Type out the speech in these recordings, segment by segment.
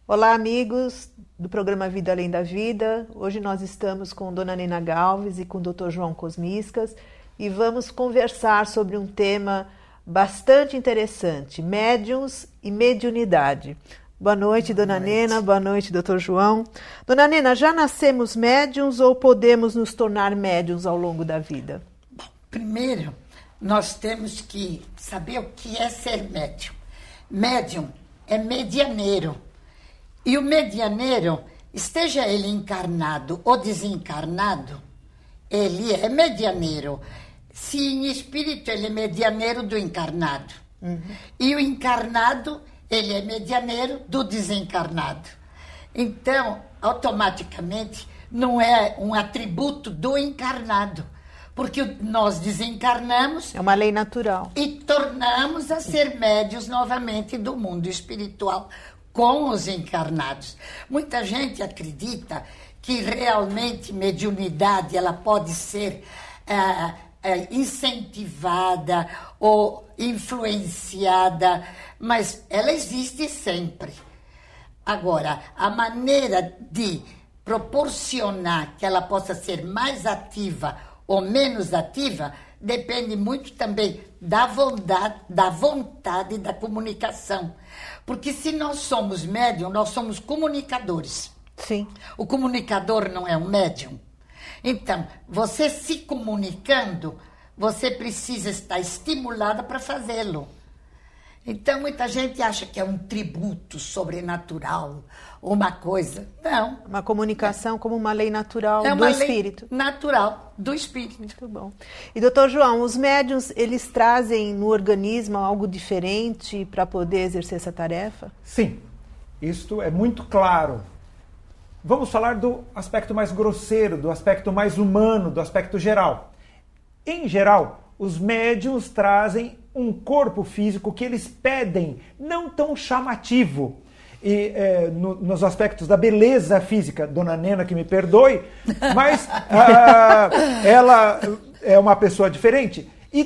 Olá, amigos do programa Vida Além da Vida. Hoje nós estamos com Dona Nena Galves e com o Dr. João Cosmiscas e vamos conversar sobre um tema bastante interessante, médiuns e mediunidade. Boa noite, Dona Nena. Boa noite, Dr. João. Dona Nena, já nascemos médiuns ou podemos nos tornar médiuns ao longo da vida? Bom, primeiro, nós temos que saber o que é ser médium. Médium é medianeiro. E o medianeiro, esteja ele encarnado ou desencarnado, ele é medianeiro. Se em espírito ele é medianeiro do encarnado. E o encarnado, ele é medianeiro do desencarnado. Então, automaticamente, não é um atributo do encarnado. Porque nós desencarnamos... É uma lei natural. E tornamos a ser médios novamente do mundo espiritual com os encarnados. Muita gente acredita que realmente mediunidade ela pode ser incentivada ou influenciada, mas ela existe sempre. Agora, a maneira de proporcionar que ela possa ser mais ativa ou menos ativa depende muito também da vontade e da comunicação. Porque se nós somos médium, nós somos comunicadores. Sim. O comunicador não é um médium. Então, você se comunicando, você precisa estar estimulada para fazê-lo. Então, muita gente acha que é um tributo sobrenatural, uma coisa. Não. Uma comunicação como uma lei natural é do uma espírito. Lei natural do espírito. Muito bom. E, doutor João, os médiuns, eles trazem no organismo algo diferente para poder exercer essa tarefa? Sim, isto é muito claro. Vamos falar do aspecto mais grosseiro, do aspecto mais humano, do aspecto geral. Em geral, os médiuns trazem um corpo físico que eles pedem, não tão chamativo. E nos aspectos da beleza física, Dona Nena que me perdoe, mas ela é uma pessoa diferente. E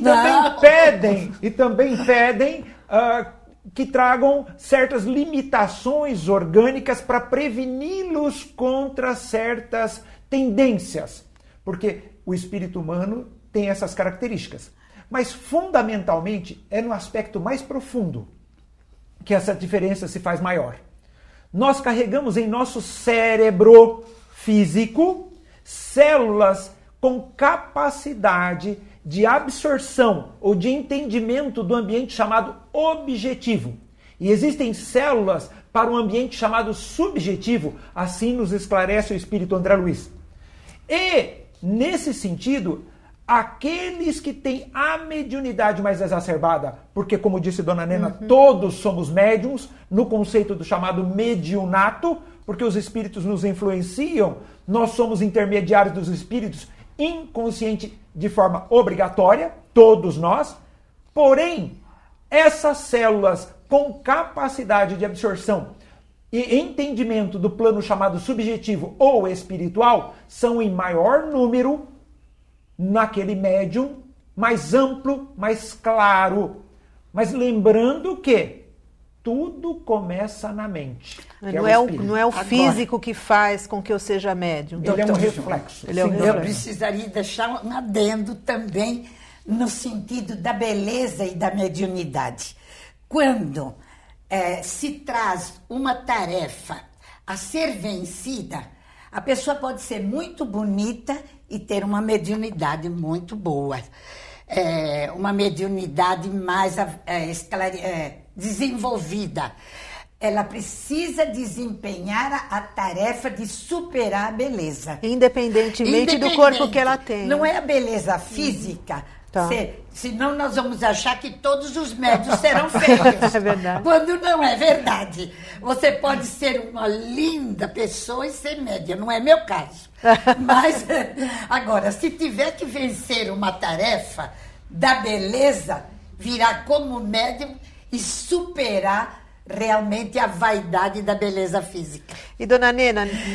também pedem que tragam certas limitações orgânicas para preveni-los contra certas tendências. Porque o espírito humano tem essas características. Mas, fundamentalmente, é no aspecto mais profundo que essa diferença se faz maior. Nós carregamos em nosso cérebro físico células com capacidade de absorção ou de entendimento do ambiente chamado objetivo. E existem células para um ambiente chamado subjetivo, assim nos esclarece o espírito André Luiz. E, nesse sentido, aqueles que têm a mediunidade mais exacerbada, porque, como disse Dona Nena, todos somos médiums, no conceito do chamado mediunato, porque os espíritos nos influenciam, nós somos intermediários dos espíritos, inconsciente de forma obrigatória, todos nós. Porém, essas células com capacidade de absorção e entendimento do plano chamado subjetivo ou espiritual são em maior número naquele médium mais amplo, mais claro. Mas lembrando que tudo começa na mente. Não é o físico que faz com que eu seja médium. Ele é um reflexo. Eu precisaria deixar um adendo também no sentido da beleza e da mediunidade. Quando se traz uma tarefa a ser vencida, a pessoa pode ser muito bonita e ter uma mediunidade muito boa. Uma mediunidade mais desenvolvida. Ela precisa desenpenhar a tarefa de superar a beleza. Independentemente do corpo que ela tem. Não é a beleza física. Tá. Senão nós vamos achar que todos os médios serão feios. É verdade. Quando não é verdade. Você pode ser uma linda pessoa e ser média. Não é meu caso. Mas, agora, se tiver que vencer uma tarefa da beleza, virar como médium e superar realmente a vaidade da beleza física. E, Dona Nena,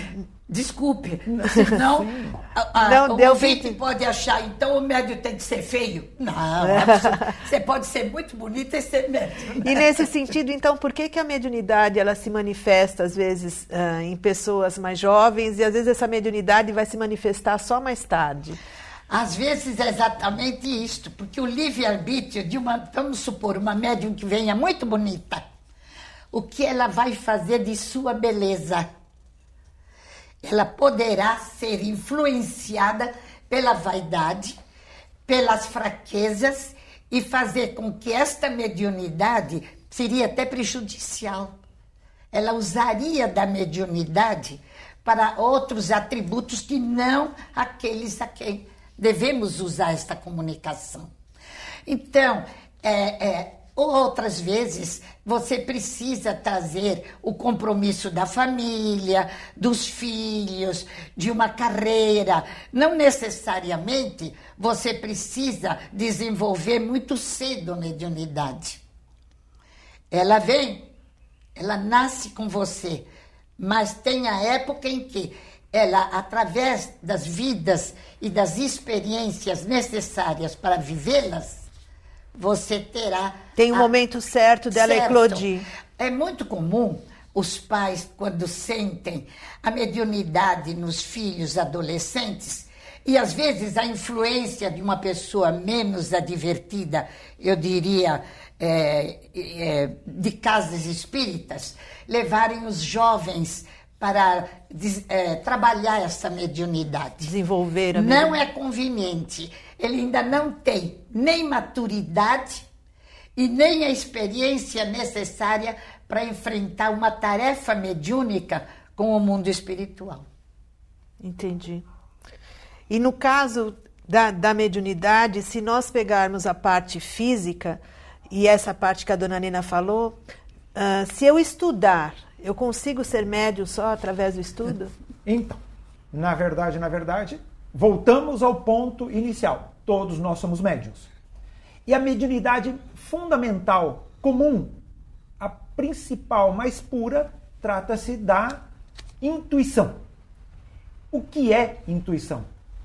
Desculpe, senão o ouvinte pode achar, então o médium tem que ser feio. Não, você pode ser muito bonita e ser médium. E nesse sentido, então, por que a mediunidade ela se manifesta, às vezes, em pessoas mais jovens, e às vezes essa mediunidade vai se manifestar só mais tarde? Às vezes é exatamente isto, porque o livre-arbítrio de vamos supor, uma médium que venha muito bonita, o que ela vai fazer de sua beleza? Ela poderá ser influenciada pela vaidade, pelas fraquezas e fazer com que esta mediunidade seria até prejudicial. Ela usaria da mediunidade para outros atributos que não aqueles a quem devemos usar esta comunicação. Então, outras vezes, você precisa trazer o compromisso da família, dos filhos, de uma carreira. Não necessariamente você precisa desenvolver muito cedo a mediunidade. Ela vem, ela nasce com você, mas tem a época em que ela, através das vidas e das experiências necessárias para vivê-las, você terá... Tem um momento certo dela eclodir. É muito comum os pais, quando sentem a mediunidade nos filhos adolescentes, e às vezes a influência de uma pessoa menos advertida, eu diria, de casas espíritas, levarem os jovens para trabalhar essa mediunidade. Desenvolver a mediunidade. Não é conveniente. Ele ainda não tem nem maturidade e nem a experiência necessária para enfrentar uma tarefa mediúnica com o mundo espiritual. Entendi. E no caso da mediunidade, se nós pegarmos a parte física, e essa parte que a dona Nina falou, se eu estudar, eu consigo ser médium só através do estudo? Então, na verdade, voltamos ao ponto inicial. Todos nós somos médiuns. E a mediunidade fundamental, comum, a principal, mais pura, trata-se da intuição. O que é intuição?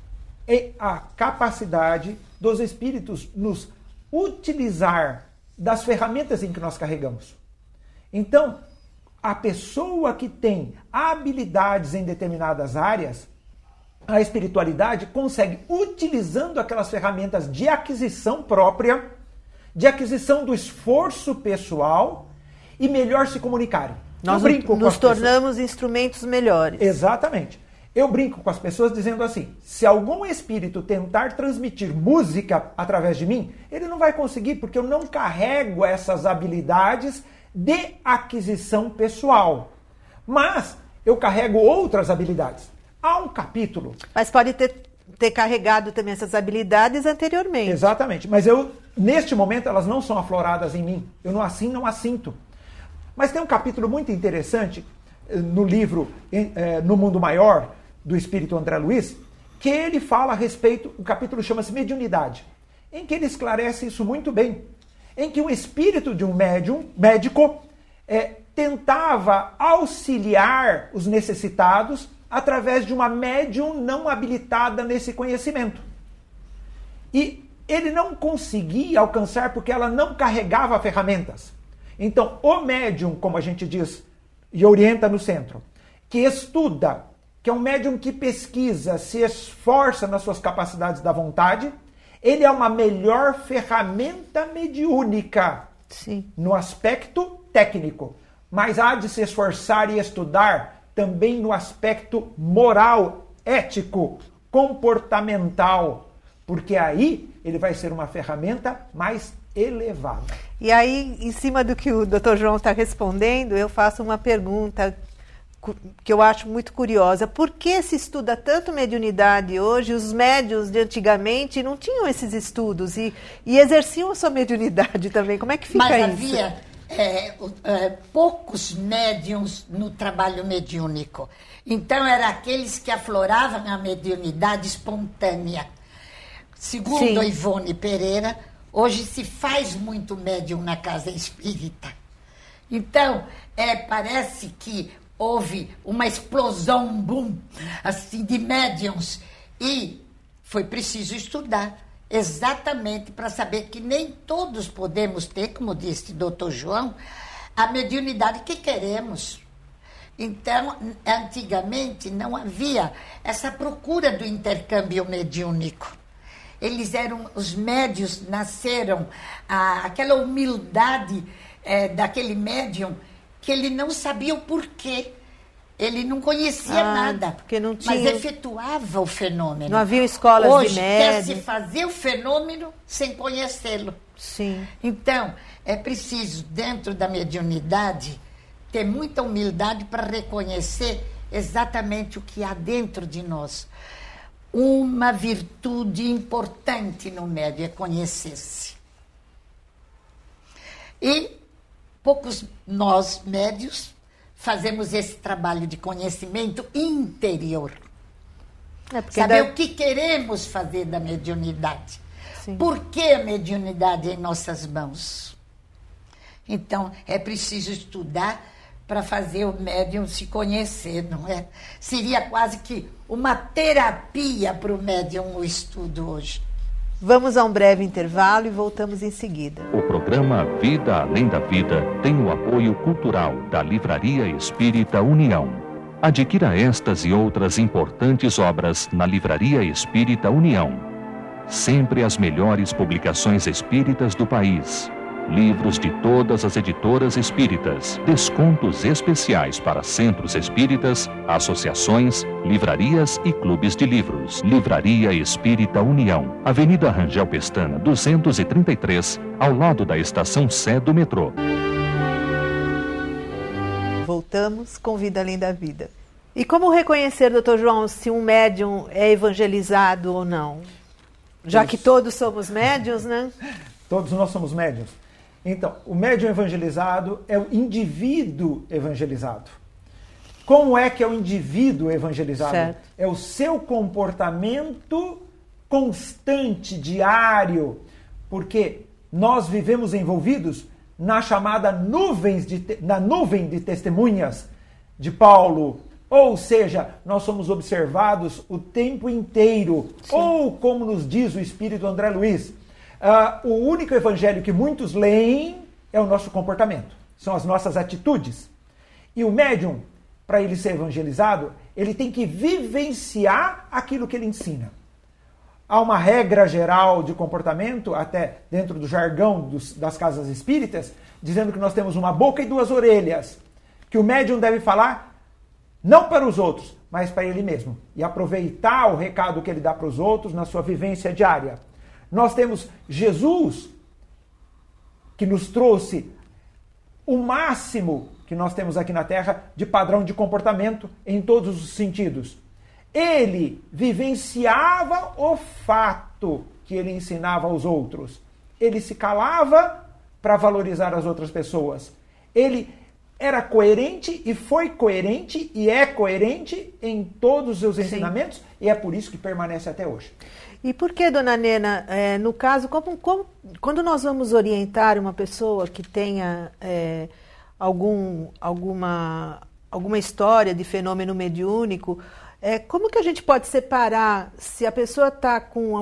É a capacidade dos espíritos nos utilizar das ferramentas em que nós carregamos. Então, a pessoa que tem habilidades em determinadas áreas, a espiritualidade consegue, utilizando aquelas ferramentas de aquisição própria, de aquisição do esforço pessoal e melhor se comunicarem. Nós nos tornamos instrumentos melhores. Exatamente. Eu brinco com as pessoas dizendo assim, se algum espírito tentar transmitir música através de mim, ele não vai conseguir, porque eu não carrego essas habilidades de aquisição pessoal. Mas eu carrego outras habilidades. Há um capítulo... Mas pode ter carregado também essas habilidades anteriormente. Exatamente. Mas neste momento, elas não são afloradas em mim. Eu não as sinto. Mas tem um capítulo muito interessante no livro No Mundo Maior, do Espírito André Luiz, que ele fala a respeito, o capítulo chama-se Mediunidade, em que ele esclarece isso muito bem. Em que o espírito de um médico tentava auxiliar os necessitados através de uma médium não habilitada nesse conhecimento. E ele não conseguia alcançar porque ela não carregava ferramentas. Então, o médium, como a gente diz e orienta no centro, que estuda, que é um médium que pesquisa, se esforça nas suas capacidades da vontade, ele é uma melhor ferramenta mediúnica. Sim. No aspecto técnico, mas há de se esforçar e estudar também no aspecto moral, ético, comportamental, porque aí ele vai ser uma ferramenta mais elevada. E aí, em cima do que o Dr. João está respondendo, eu faço uma pergunta que eu acho muito curiosa. Por que se estuda tanto mediunidade hoje? Os médiuns de antigamente não tinham esses estudos e exerciam a sua mediunidade também. Como é que fica isso? Mas havia poucos médiuns no trabalho mediúnico. Então, eram aqueles que afloravam a mediunidade espontânea. Segundo a Ivone Pereira, hoje se faz muito médium na casa espírita. Então, parece que houve uma explosão, um boom, assim, de médiums. E foi preciso estudar exatamente para saber que nem todos podemos ter, como disse o Dr. João, a mediunidade que queremos. Então, antigamente não havia essa procura do intercâmbio mediúnico. Eles eram, os médios nasceram, aquela humildade daquele médium, que ele não sabia o porquê. Ele não conhecia nada, porque não tinha... mas efetuava o fenômeno. Não havia escolas Hoje, de médium. quer se fazer o fenômeno sem conhecê-lo. Sim. Então, é preciso, dentro da mediunidade, ter muita humildade para reconhecer exatamente o que há dentro de nós. Uma virtude importante no médium é conhecer-se. E poucos nós, médios, fazemos esse trabalho de conhecimento interior. Saber o que queremos fazer da mediunidade. Sim. Por que a mediunidade é em nossas mãos? Então, é preciso estudar para fazer o médium se conhecer, não é? Seria quase que uma terapia para o médium o estudo hoje. Vamos a um breve intervalo e voltamos em seguida. O programa Vida Além da Vida tem o apoio cultural da Livraria Espírita União. Adquira estas e outras importantes obras na Livraria Espírita União. Sempre as melhores publicações espíritas do país. Livros de todas as editoras espíritas, descontos especiais para centros espíritas, associações, livrarias e clubes de livros. Livraria Espírita União, Avenida Rangel Pestana, 233, ao lado da Estação Sé do metrô. Voltamos com Vida Além da Vida. E como reconhecer, doutor João, se um médium é evangelizado ou não? Já que todos somos médiuns, né? Todos nós somos médiuns. Então, o médium evangelizado é o indivíduo evangelizado. Como é que é o indivíduo evangelizado? Certo. É o seu comportamento constante, diário, porque nós vivemos envolvidos na chamada nuvem de testemunhas de Paulo. Ou seja, nós somos observados o tempo inteiro. Sim. Ou, como nos diz o espírito André Luiz, o único evangelho que muitos leem é o nosso comportamento, são as nossas atitudes. E o médium, para ele ser evangelizado, ele tem que vivenciar aquilo que ele ensina. Há uma regra geral de comportamento, até dentro do jargão das casas espíritas, dizendo que nós temos uma boca e duas orelhas, que o médium deve falar não para os outros, mas para ele mesmo, e aproveitar o recado que ele dá para os outros na sua vivência diária. Nós temos Jesus, que nos trouxe o máximo que nós temos aqui na Terra de padrão de comportamento em todos os sentidos. Ele vivenciava o fato que ele ensinava aos outros. Ele se calava para valorizar as outras pessoas. Ele era coerente e foi coerente e é coerente em todos os seus ensinamentos. Sim. E é por isso que permanece até hoje. E por que, dona Nena, no caso, quando nós vamos orientar uma pessoa que tenha alguma história de fenômeno mediúnico, como que a gente pode separar se a pessoa está com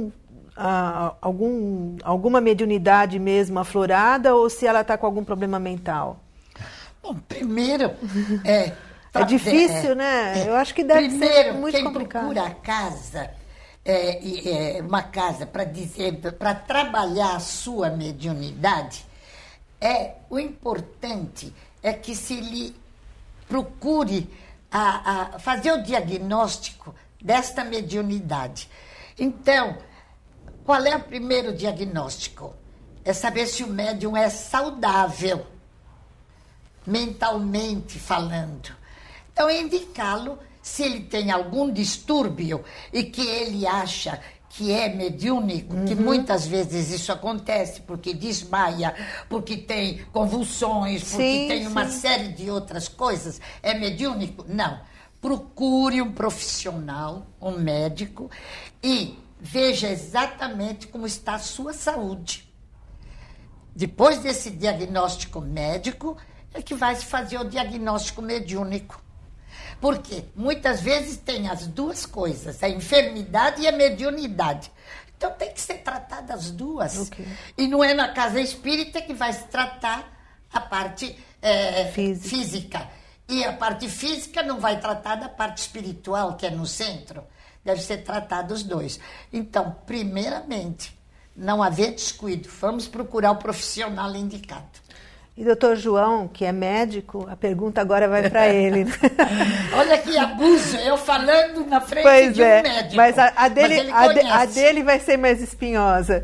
alguma mediunidade mesmo aflorada ou se ela está com algum problema mental? Bom, primeiro... É difícil, né? Eu acho que deve ser muito complicado. Primeiro, quem procura a casa... uma casa para trabalhar a sua mediunidade, o importante é que se lhe procure fazer o diagnóstico desta mediunidade. Então, qual é o primeiro diagnóstico? É saber se o médium é saudável, mentalmente falando. Então, é indicá-lo se ele tem algum distúrbio e que ele acha que é mediúnico, que muitas vezes isso acontece, porque desmaia, porque tem convulsões, porque tem uma série de outras coisas, é mediúnico? Não. Procure um profissional, um médico, e veja exatamente como está a sua saúde. Depois desse diagnóstico médico, é que vai se fazer o diagnóstico mediúnico. Por quê? Muitas vezes tem as duas coisas, a enfermidade e a mediunidade. Então tem que ser tratada as duas. Okay. E não é na casa espírita que vai se tratar a parte física. E a parte física não vai tratar da parte espiritual, que é no centro. Deve ser tratado os dois. Então, primeiramente, não haver descuido. Vamos procurar o profissional indicado. E doutor João, que é médico, a pergunta agora vai para ele. Olha que abuso, eu falando na frente de um médico. Mas a dele vai ser mais espinhosa.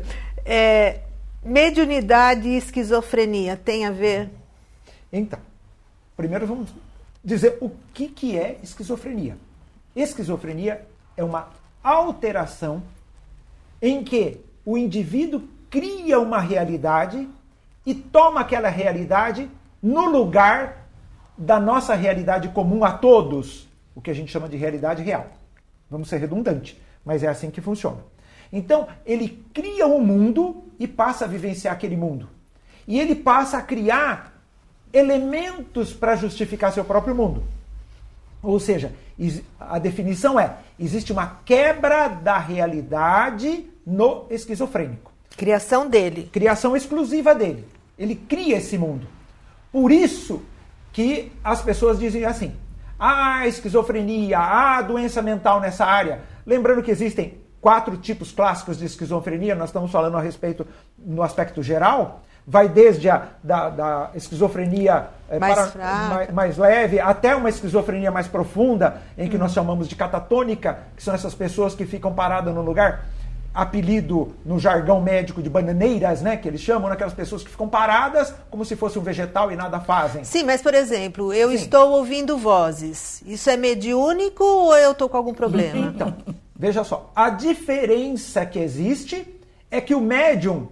Mediunidade e esquizofrenia tem a ver? Então, primeiro vamos dizer o que é esquizofrenia. Esquizofrenia é uma alteração em que o indivíduo cria uma realidade e toma aquela realidade no lugar da nossa realidade comum a todos, o que a gente chama de realidade real. Vamos ser redundante, mas é assim que funciona. Então, ele cria um mundo e passa a vivenciar aquele mundo. E ele passa a criar elementos para justificar seu próprio mundo. Ou seja, a definição é, existe uma quebra da realidade no esquizofrênico. Criação dele. Criação exclusiva dele. Ele cria esse mundo. Por isso que as pessoas dizem assim, esquizofrenia, doença mental nessa área. Lembrando que existem 4 tipos clássicos de esquizofrenia, nós estamos falando a respeito no aspecto geral, vai desde da esquizofrenia mais leve até uma esquizofrenia mais profunda, em que nós chamamos de catatônica, que são essas pessoas que ficam paradas no lugar, apelido no jargão médico de bananeiras, né, que eles chamam, aquelas pessoas que ficam paradas como se fosse um vegetal e nada fazem. Sim, mas por exemplo, eu estou ouvindo vozes. Isso é mediúnico ou eu estou com algum problema? Então, veja só, a diferença que existe é que o médium,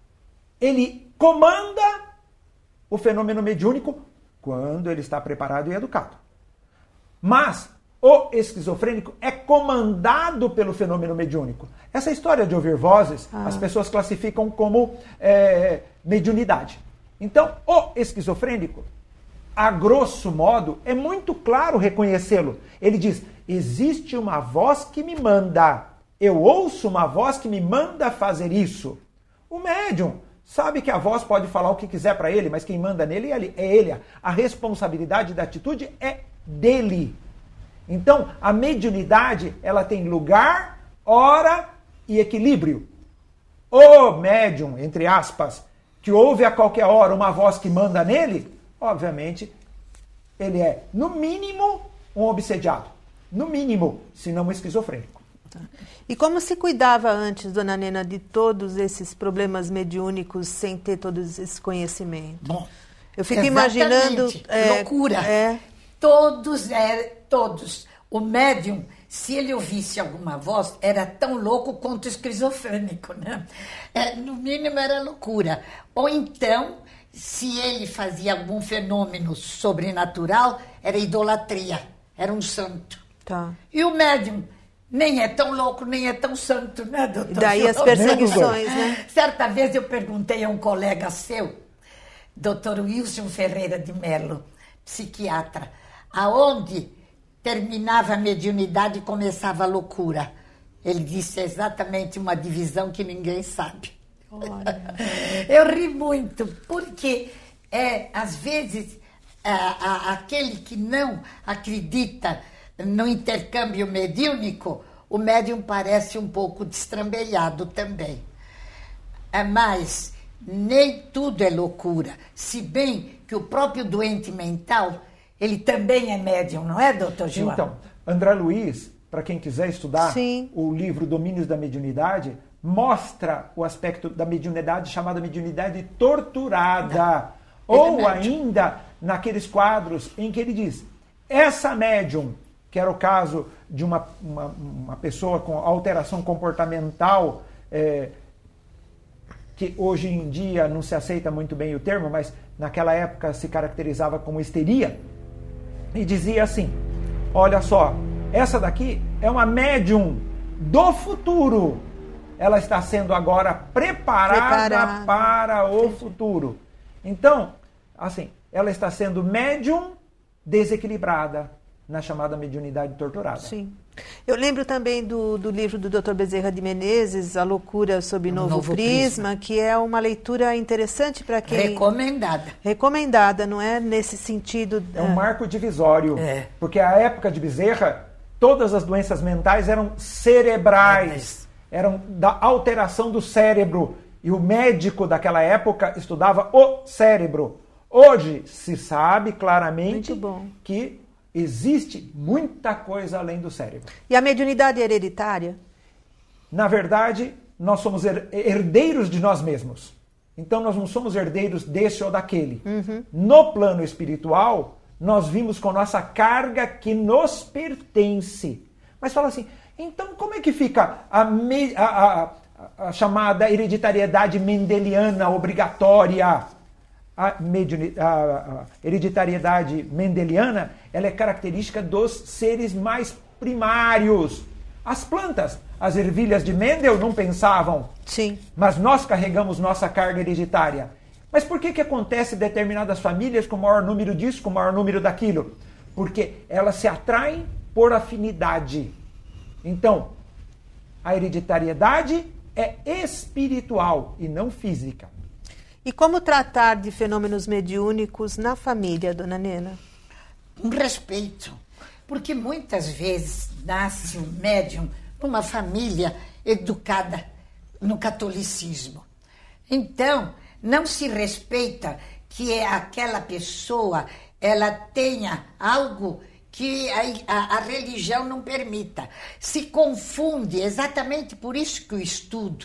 ele comanda o fenômeno mediúnico quando ele está preparado e educado. Mas o esquizofrênico é comandado pelo fenômeno mediúnico. Essa história de ouvir vozes, as pessoas classificam como mediunidade. Então, o esquizofrênico, a grosso modo, é muito claro reconhecê-lo. Ele diz, existe uma voz que me manda. Eu ouço uma voz que me manda fazer isso. O médium sabe que a voz pode falar o que quiser para ele, mas quem manda nele é ele. A responsabilidade da atitude é dele. Então, a mediunidade, ela tem lugar, hora e equilíbrio. O médium, entre aspas, que ouve a qualquer hora uma voz que manda nele, obviamente, ele é, no mínimo, um obsediado. No mínimo, se não um esquizofrênico. E como se cuidava antes, dona Nena, de todos esses problemas mediúnicos sem ter todos esses conhecimentos? Bom, eu fico imaginando... loucura. Todos. O médium, se ele ouvisse alguma voz, era tão louco quanto esquizofrênico, né? No mínimo era loucura. Ou então, se ele fazia algum fenômeno sobrenatural, era idolatria, era um santo. Tá. E o médium nem é tão louco, nem é tão santo, né, doutor? E daí as perseguições, né? Certa vez eu perguntei a um colega seu, doutor Wilson Ferreira de Mello, psiquiatra, aonde terminava a mediunidade e começava a loucura. Ele disse exatamente uma divisão que ninguém sabe. Olha. Eu ri muito, porque às vezes aquele que não acredita no intercâmbio mediúnico, o médium parece um pouco destrambelhado também. Mas nem tudo é loucura. Se bem que o próprio doente mental, ele também é médium, não é, doutor João? Então, André Luiz, para quem quiser estudar Sim. o livro Domínios da Mediunidade, mostra o aspecto da mediunidade chamada mediunidade torturada. Ou ainda naqueles quadros em que ele diz, essa médium, que era o caso de uma pessoa com alteração comportamental, que hoje em dia não se aceita muito bem o termo, mas naquela época se caracterizava como histeria, e dizia assim, olha só, essa daqui é uma médium do futuro, ela está sendo agora preparada para o futuro. Então, assim, ela está sendo médium desequilibrada na chamada mediunidade torturada. Sim. Eu lembro também do livro do Dr. Bezerra de Menezes, A Loucura sob Novo Prisma, que é uma leitura interessante para quem... Recomendada. Recomendada, não é? Nesse sentido... É um marco divisório, porque a época de Bezerra, todas as doenças mentais eram cerebrais, eram da alteração do cérebro, e o médico daquela época estudava o cérebro. Hoje se sabe claramente que existe muita coisa além do cérebro. E a mediunidade é hereditária? Na verdade, nós somos herdeiros de nós mesmos. Então nós não somos herdeiros desse ou daquele. No plano espiritual, nós vimos com nossa carga que nos pertence. Mas fala assim, então como é que fica a chamada hereditariedade mendeliana obrigatória? A hereditariedade mendeliana, ela é característica dos seres mais primários. As plantas, as ervilhas de Mendel não pensavam. Sim. Mas nós carregamos nossa carga hereditária. Mas por que acontece em determinadas famílias com maior número disso, com maior número daquilo? Porque elas se atraem por afinidade. Então, a hereditariedade é espiritual e não física. E como tratar de fenômenos mediúnicos na família, dona Nena? Um respeito. Porque muitas vezes nasce um médium numa família educada no catolicismo. Então, não se respeita que aquela pessoa ela tenha algo que a religião não permita. Se confunde, exatamente por isso que o estudo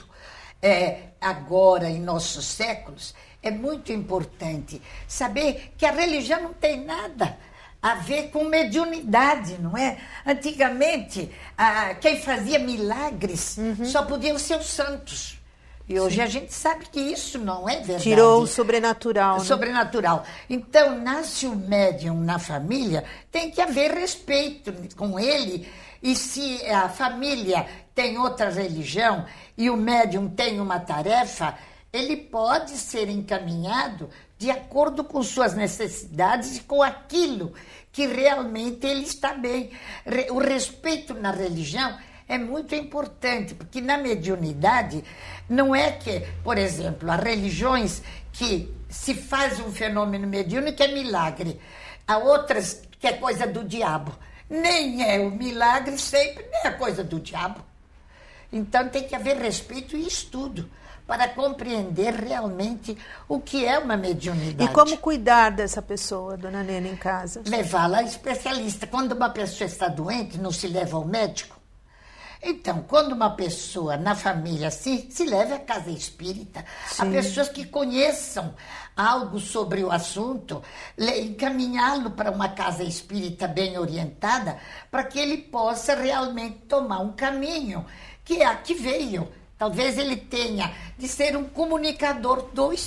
agora, em nossos séculos, é muito importante saber que a religião não tem nada a ver com mediunidade, não é? Antigamente, quem fazia milagres só podiam ser os santos. E hoje a gente sabe que isso não é verdade. Tirou o sobrenatural. Né? Sobrenatural. Então, nasce o médium na família, tem que haver respeito com ele. E se a família tem outra religião e o médium tem uma tarefa, ele pode ser encaminhado de acordo com suas necessidades e com aquilo que realmente ele está bem. O respeito na religião é muito importante, porque na mediunidade não é que, por exemplo, há religiões que se faz um fenômeno mediúnico é milagre, há outras que é coisa do diabo. Nem é o milagre sempre, nem é coisa do diabo. Então tem que haver respeito e estudo para compreender realmente o que é uma mediunidade. E como cuidar dessa pessoa, dona Nena, em casa? Levá-la a especialista. Quando uma pessoa está doente, não se leva ao médico? Então, quando uma pessoa na família assim, se leva à casa espírita. Sim. Há pessoas que conheçam algo sobre o assunto, encaminhá-lo para uma casa espírita bem orientada, para que ele possa realmente tomar um caminho que é a que veio. Talvez ele tenha de ser um comunicador dos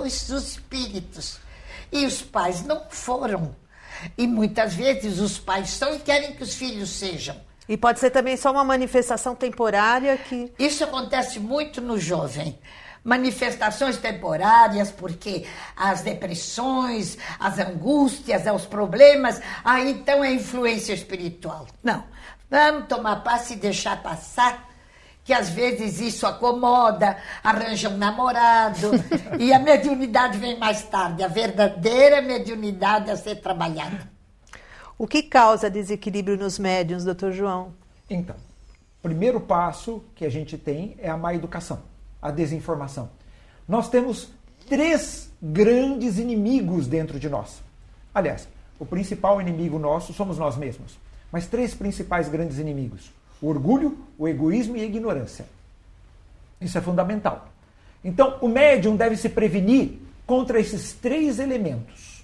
espíritos. E os pais não foram. E muitas vezes os pais são e querem que os filhos sejam. E pode ser também só uma manifestação temporária que... Isso acontece muito no jovem. Manifestações temporárias, porque as depressões, as angústias, os problemas, aí então é influência espiritual. Não, vamos tomar passe e deixar passar, que às vezes isso acomoda, arranja um namorado, e a mediunidade vem mais tarde, a verdadeira mediunidade a ser trabalhada. O que causa desequilíbrio nos médiuns, doutor João? Então, o primeiro passo que a gente tem é a má educação, a desinformação. Nós temos 3 grandes inimigos dentro de nós. Aliás, o principal inimigo nosso somos nós mesmos. Mas 3 principais grandes inimigos. O orgulho, o egoísmo e a ignorância. Isso é fundamental. Então, o médium deve se prevenir contra esses 3 elementos.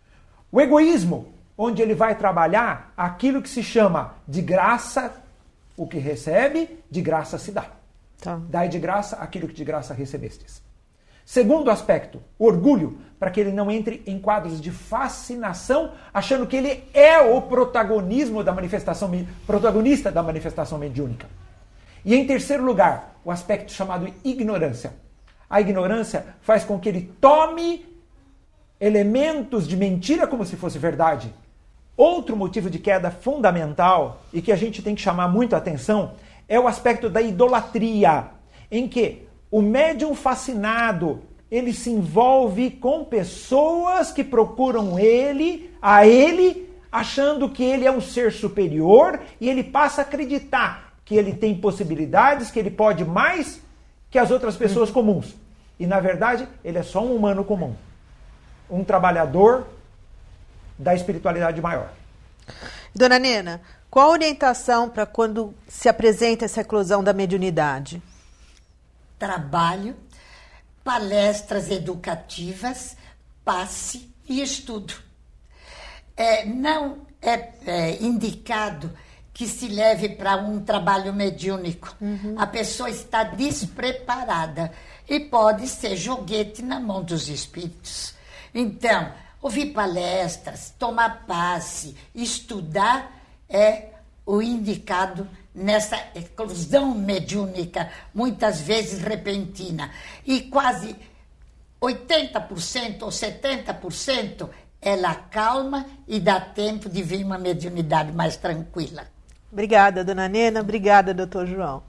O egoísmo, onde ele vai trabalhar aquilo que se chama de graça, o que recebe, de graça se dá. Tá. Dai de graça aquilo que de graça recebestes. Segundo aspecto, orgulho, para que ele não entre em quadros de fascinação, achando que ele é o protagonista da manifestação mediúnica. E em terceiro lugar, o aspecto chamado ignorância. A ignorância faz com que ele tome elementos de mentira como se fosse verdade. Outro motivo de queda fundamental e que a gente tem que chamar muito a atenção é o aspecto da idolatria, em que o médium fascinado, ele se envolve com pessoas que procuram ele, achando que ele é um ser superior, e ele passa a acreditar que ele tem possibilidades, que ele pode mais que as outras pessoas comuns. E, na verdade, ele é só um humano comum. Um trabalhador da espiritualidade maior. Dona Nena, qual a orientação para quando se apresenta essa eclosão da mediunidade? Trabalho, palestras educativas, passe e estudo. Não é indicado que se leve para um trabalho mediúnico. A pessoa está despreparada e pode ser joguete na mão dos espíritos. Então, ouvir palestras, tomar passe, estudar é o indicado nessa eclosão mediúnica, muitas vezes repentina. E quase 80% ou 70% ela calma e dá tempo de vir uma mediunidade mais tranquila. Obrigada, Dona Nena. Obrigada, Dr. João.